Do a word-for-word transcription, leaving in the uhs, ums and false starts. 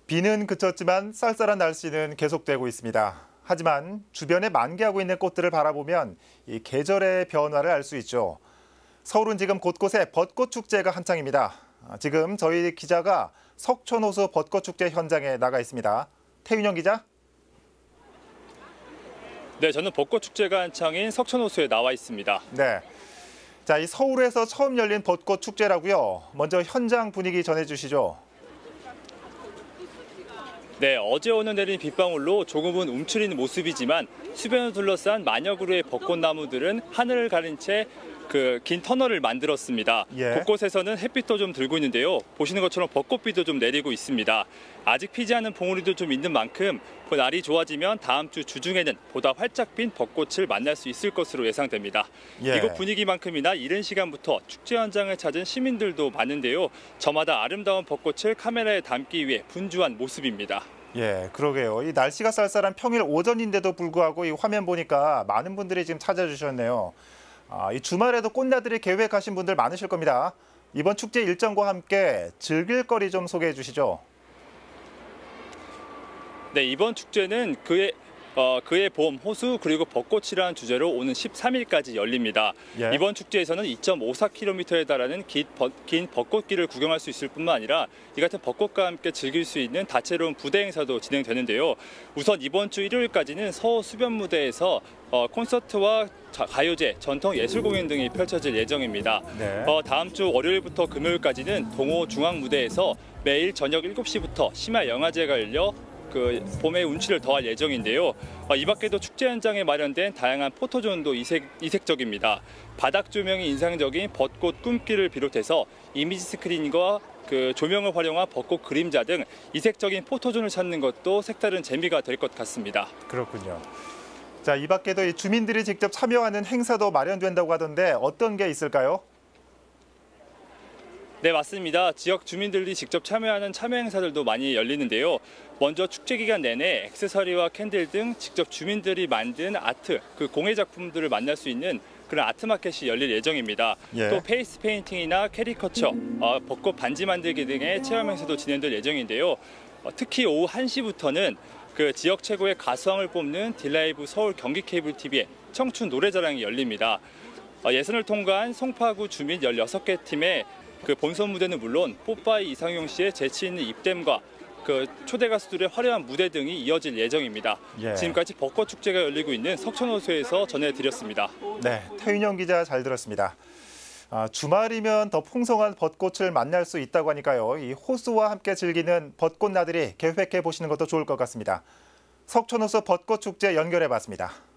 비는 그쳤지만 쌀쌀한 날씨는 계속되고 있습니다. 하지만 주변에 만개하고 있는 꽃들을 바라보면 이 계절의 변화를 알 수 있죠. 서울은 지금 곳곳에 벚꽃 축제가 한창입니다. 지금 저희 기자가 석촌호수 벚꽃 축제 현장에 나가 있습니다. 태윤영 기자. 네, 저는 벚꽃 축제가 한창인 석촌호수에 나와 있습니다. 네. 자, 이 서울에서 처음 열린 벚꽃 축제라고요. 먼저 현장 분위기 전해주시죠. 네, 어제 오늘 내린 빗방울로 조금은 움츠리는 모습이지만 수변을 둘러싼 만여 그루의 벚꽃나무들은 하늘을 가린 채 그 긴 터널을 만들었습니다. 예. 곳곳에서는 햇빛도 좀 들고 있는데요. 보시는 것처럼 벚꽃비도 좀 내리고 있습니다. 아직 피지 않은 봉우리도 좀 있는 만큼 날이 좋아지면 다음 주 주중에는 보다 활짝 핀 벚꽃을 만날 수 있을 것으로 예상됩니다. 예. 이곳 분위기만큼이나 이른 시간부터 축제 현장을 찾은 시민들도 많은데요. 저마다 아름다운 벚꽃을 카메라에 담기 위해 분주한 모습입니다. 예, 그러게요. 이 날씨가 쌀쌀한 평일 오전인데도 불구하고 이 화면 보니까 많은 분들이 지금 찾아주셨네요. 아, 이 주말에도 꽃나들이 계획하신 분들 많으실 겁니다. 이번 축제 일정과 함께 즐길 거리 좀 소개해 주시죠. 네, 이번 축제는 그의 어, 그의 봄, 호수 그리고 벚꽃이라는 주제로 오는 십삼 일까지 열립니다. 예. 이번 축제에서는 이 점 오사 킬로미터에 달하는 긴, 벚, 긴 벚꽃길을 구경할 수 있을 뿐만 아니라 이 같은 벚꽃과 함께 즐길 수 있는 다채로운 부대 행사도 진행되는데요. 우선 이번 주 일요일까지는 서호 수변무대에서 어, 콘서트와 자, 가요제, 전통 예술 공연 등이 펼쳐질 예정입니다. 네. 어, 다음 주 월요일부터 금요일까지는 동호 중앙무대에서 매일 저녁 일곱 시부터 심야 영화제가 열려 그 봄의 운치를 더할 예정인데요. 이 밖에도 축제 현장에 마련된 다양한 포토존도 이색, 이색적입니다. 바닥 조명이 인상적인 벚꽃 꿈길을 비롯해서 이미지 스크린과 그 조명을 활용한 벚꽃 그림자 등 이색적인 포토존을 찾는 것도 색다른 재미가 될 것 같습니다. 그렇군요. 자, 이 밖에도 이 주민들이 직접 참여하는 행사도 마련된다고 하던데 어떤 게 있을까요? 네, 맞습니다. 지역 주민들이 직접 참여하는 참여 행사들도 많이 열리는데요. 먼저 축제 기간 내내 액세서리와 캔들 등 직접 주민들이 만든 아트, 그 공예 작품들을 만날 수 있는 그런 아트마켓이 열릴 예정입니다. 예. 또 페이스 페인팅이나 캐리커처, 어, 벚꽃 반지 만들기 등의 체험 행사도 진행될 예정인데요. 어, 특히 오후 한 시부터는 그 지역 최고의 가수왕을 뽑는 딜라이브 서울 경기 케이블 티비의 청춘 노래자랑이 열립니다. 어, 예선을 통과한 송파구 주민 열여섯 개 팀의 그 본선 무대는 물론 뽀빠이 이상용 씨의 재치 있는 입댐과 그 초대 가수들의 화려한 무대 등이 이어질 예정입니다. 예. 지금까지 벚꽃 축제가 열리고 있는 석촌호수에서 전해드렸습니다. 네, 태윤영 기자 잘 들었습니다. 아, 주말이면 더 풍성한 벚꽃을 만날 수 있다고 하니까요. 이 호수와 함께 즐기는 벚꽃 나들이 계획해 보시는 것도 좋을 것 같습니다. 석촌호수 벚꽃 축제 연결해 봤습니다.